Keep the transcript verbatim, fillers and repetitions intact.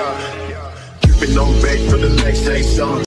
yeah. Keep it on back for the next day song.